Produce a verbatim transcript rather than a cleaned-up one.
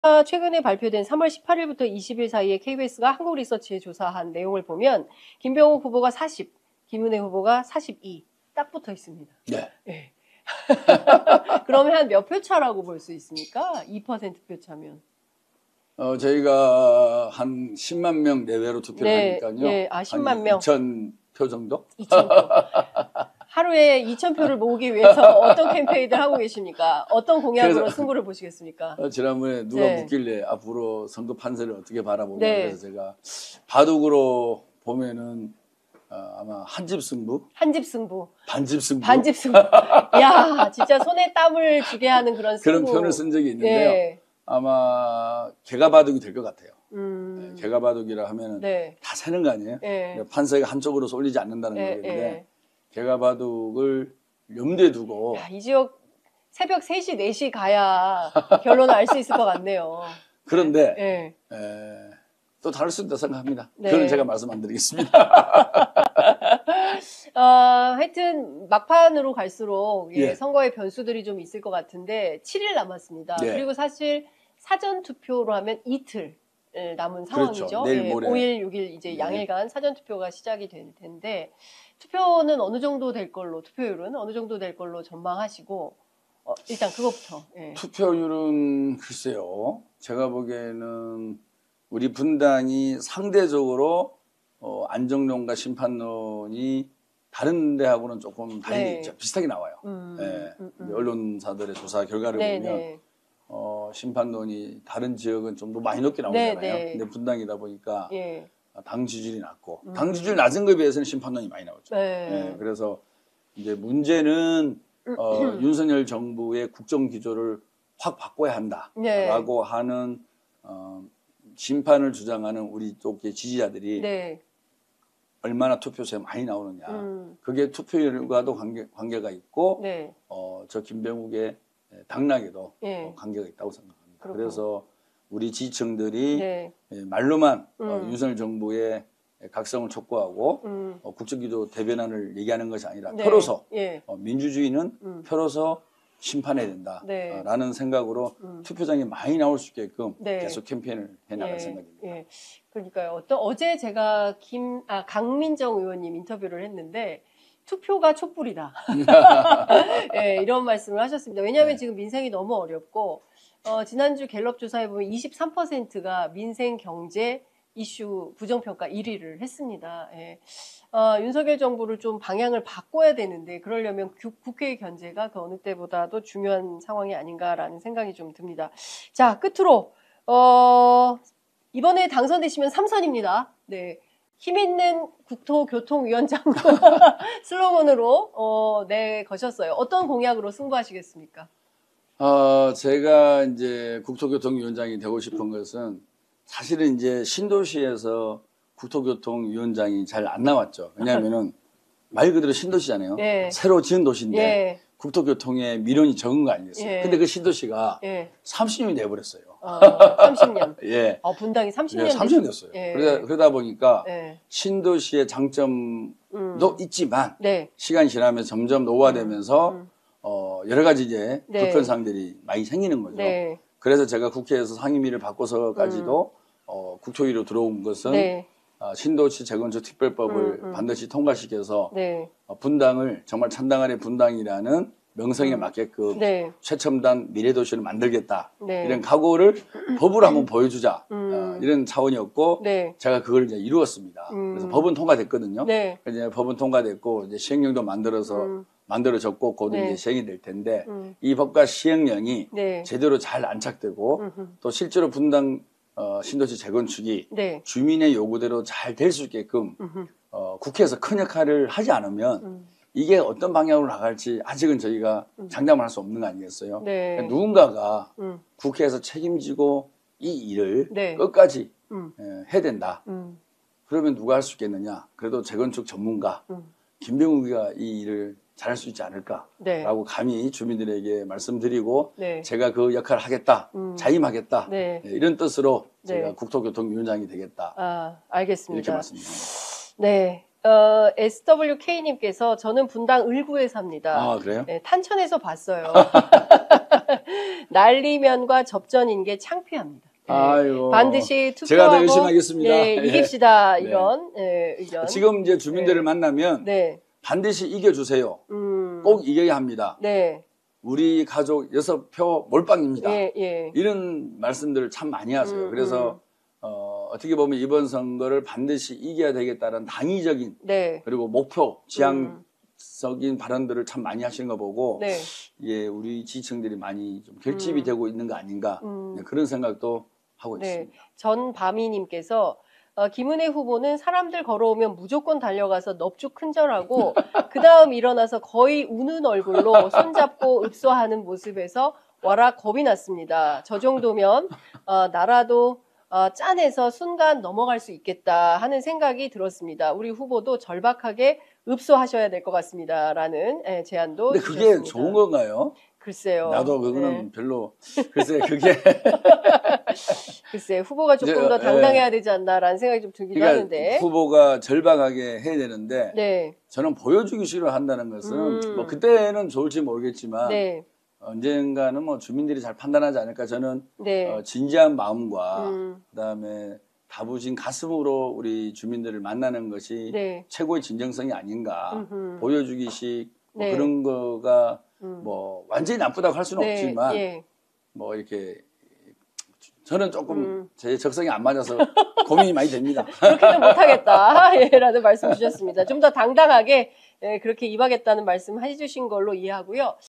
최근에 발표된 삼월 십팔일부터 이십일 사이에 케이비에스가 한국리서치에 조사한 내용을 보면 김병욱 후보가 사십, 김은혜 후보가 사십이 딱 붙어 있습니다. 네. 네. 그러면 한 몇 표 차라고 볼 수 있습니까? 이 퍼센트 표 차면. 어, 저희가 한 십만 명 내외로 투표를 네, 하니까요. 네, 아, 십만 명. 이천 표 정도? 이천 표. 하루에 이천 표를 모으기 위해서 어떤 캠페인을 하고 계십니까? 어떤 공약으로 그래서, 승부를 보시겠습니까? 어, 지난번에 누가 네. 묻길래 앞으로 선거 판세를 어떻게 바라보냐. 네. 그래서 제가 바둑으로 보면은 어, 아마 한집 승부? 한집 승부. 반집 승부? 반집 승부. 야, 진짜 손에 땀을 쥐게 하는 그런 승부. 그런 표현을 쓴 적이 있는데요. 네. 아마 개가 바둑이 될 것 같아요. 음. 네, 개가 바둑이라 하면은 네. 다 세는 거 아니에요? 네. 판세가 한쪽으로 쏠리지 않는다는 네. 거겠는데 네. 개가 바둑을 염두에 두고 야, 이 지역 새벽 세 시, 네 시 가야 결론을 알 수 있을 것 같네요. 그런데 네. 에, 또 다를 수 있다 생각합니다. 네. 그건 제가 말씀 안 드리겠습니다. 어, 하여튼 막판으로 갈수록 예, 예. 선거의 변수들이 좀 있을 것 같은데 칠 일 남았습니다. 예. 그리고 사실 사전 투표로 하면 이틀 남은 상황이죠. 그렇죠. 내일 모레. 예, 오 일, 육 일 이제 예. 양일간 사전 투표가 시작이 될 텐데 투표는 어느 정도 될 걸로 투표율은 어느 정도 될 걸로 전망하시고 어, 일단 그것부터. 예. 투표율은 글쎄요. 제가 보기에는 우리 분당이 상대적으로 어, 안정론과 심판론이 다른 데하고는 조금 다르게 네. 있죠. 비슷하게 나와요. 음, 네. 음, 음. 언론사들의 조사 결과를 네, 보면 네. 어, 심판론이 다른 지역은 좀 더 많이 높게 네, 나오잖아요. 네. 근데 분당이다 보니까 예. 당 지지율이 낮고 음. 당 지지율 낮은 거에 비해서는 심판론이 많이 나오죠. 네. 네, 그래서 이제 문제는 어, 윤석열 정부의 국정 기조를 확 바꿔야 한다라고 네. 하는 어, 심판을 주장하는 우리 쪽의 지지자들이 네. 얼마나 투표수에 많이 나오느냐. 음. 그게 투표율과도 관계, 관계가 있고 네. 어, 저 김병욱의 당락에도 예. 어, 관계가 있다고 생각합니다. 그렇구나. 그래서 우리 지지층들이 네. 예, 말로만 음. 어, 윤석열 정부의 각성을 촉구하고 음. 어, 국정기조 대변안을 얘기하는 것이 아니라 네. 표로서 예. 어, 민주주의는 음. 표로서 심판해야 네. 된다라는 생각으로 음. 투표장에 많이 나올 수 있게끔 네. 계속 캠페인을 해나갈 예. 생각입니다. 예. 그러니까요. 어떤 어제 제가 김 아 강민정 의원님 인터뷰를 했는데 투표가 촛불이다. 예, 이런 말씀을 하셨습니다. 왜냐하면 네. 지금 민생이 너무 어렵고 어, 지난주 갤럽 조사에 보면 이십삼 퍼센트가 민생 경제 이슈 부정평가 일 위를 했습니다. 예. 어, 윤석열 정부를 좀 방향을 바꿔야 되는데 그러려면 구, 국회의 견제가 그 어느 때보다도 중요한 상황이 아닌가라는 생각이 좀 듭니다. 자, 끝으로 어, 이번에 당선되시면 삼선입니다. 네. 힘있는 국토교통위원장 슬로건으로 어, 네, 거셨어요. 어떤 공약으로 승부하시겠습니까? 어, 제가 이제 국토교통위원장이 되고 싶은 것은 사실은 이제 신도시에서 국토교통위원장이 잘 안 나왔죠. 왜냐하면은 말 그대로 신도시잖아요. 예. 새로 지은 도시인데 예. 국토교통에 미련이 적은 거 아니겠어요? 예. 근데 그 신도시가 예. 삼십 년이 돼버렸어요. 어, 삼십 년. 예. 어, 분당이 삼십 년. 예, 삼십 년 됐어요. 예. 그러다, 그러다 보니까 예. 신도시의 장점도 음. 있지만 네. 시간이 지나면서 점점 노화되면서 음. 어, 여러 가지 이제 네. 불편사항들이 많이 생기는 거죠. 네. 그래서 제가 국회에서 상임위를 바꿔서까지도 음. 어, 국토위로 들어온 것은 네. 어, 신도시 재건축 특별법을 음, 음. 반드시 통과시켜서 네. 어, 분당을 정말 찬당한의 분당이라는 명성에 음. 맞게끔 네. 최첨단 미래도시를 만들겠다. 네. 이런 각오를 법으로 한번 보여주자. 음. 어, 이런 차원이었고 네. 제가 그걸 이제 이루었습니다. 음. 그래서 법은 통과됐거든요. 네. 이제 법은 통과됐고 이제 시행령도 만들어서 음. 만들어졌고 곧 네. 이제 시행이 될 텐데 음. 이 법과 시행령이 네. 제대로 잘 안착되고 음흠. 또 실제로 분당 어, 신도시 재건축이 네. 주민의 요구대로 잘 될 수 있게끔 음흠. 어, 국회에서 큰 역할을 하지 않으면 음. 이게 어떤 방향으로 나갈지 아직은 저희가 음. 장담을 할 수 없는 거 아니겠어요? 네. 그러니까 누군가가 음. 국회에서 책임지고 이 일을 네. 끝까지 음. 예, 해야 된다. 음. 그러면 누가 할 수 있겠느냐? 그래도 재건축 전문가 음. 김병욱이가 이 일을 잘할 수 있지 않을까라고 네. 감히 주민들에게 말씀드리고 네. 제가 그 역할을 하겠다, 음. 자임하겠다 네. 예, 이런 뜻으로 네. 제가 국토교통위원장이 되겠다 아, 알겠습니다. 이렇게 말씀드립니다. 네. 어, 에스더블유케이님께서 저는 분당 을구에 삽니다. 아, 그래요? 네, 탄천에서 봤어요. 날리면과 접전인 게 창피합니다. 네, 아이고. 반드시 투표하고 제가 더 열심히 하겠습니다. 네, 이깁시다. 네. 이런 네, 의견. 지금 이제 주민들을 네. 만나면 네. 반드시 이겨주세요. 음. 꼭 이겨야 합니다. 네. 우리 가족 여섯 표 몰빵입니다. 예, 예. 이런 말씀들을 참 많이 하세요. 음, 그래서 음. 어, 어떻게 보면 이번 선거를 반드시 이겨야 되겠다는 당위적인 네. 그리고 목표, 지향적인 발언들을 참 많이 하시는 거 보고 네. 예, 우리 지지층들이 많이 좀 결집이 음. 되고 있는 거 아닌가 음. 네, 그런 생각도 하고 네. 있습니다. 전바미님께서 어, 김은혜 후보는 사람들 걸어오면 무조건 달려가서 넙죽 큰절하고 그 다음 일어나서 거의 우는 얼굴로 손잡고 읍소하는 모습에서 와라 겁이 났습니다. 저 정도면 어, 나라도 어, 짠해서 순간 넘어갈 수 있겠다 하는 생각이 들었습니다. 우리 후보도 절박하게 읍소하셔야 될 것 같습니다. 라는 예, 제안도 근데 그게 주셨습니다. 좋은 건가요? 글쎄요. 나도 그거는 네. 별로 글쎄 그게 글쎄 후보가 조금 이제, 더 예. 당당해야 되지 않나라는 생각이 좀 들기도 그러니까 하는데. 후보가 절박하게 해야 되는데 네. 저는 보여주기 싫어한다는 것은 음. 뭐 그때는 좋을지 모르겠지만 네. 언젠가는 뭐 주민들이 잘 판단하지 않을까 저는 네. 어, 진지한 마음과 음. 그다음에 다부진 가슴으로 우리 주민들을 만나는 것이 네. 최고의 진정성이 아닌가 음흠. 보여주기식 뭐 네. 그런 거가 음. 뭐 완전히 나쁘다고 할 수는 네. 없지만 예. 뭐 이렇게 저는 조금 음. 제 적성이 안 맞아서 고민이 많이 됩니다. 그렇게는 못하겠다. 예, 라는 말씀 주셨습니다. 좀 더 당당하게 예, 그렇게 임하겠다는 말씀 해주신 걸로 이해하고요.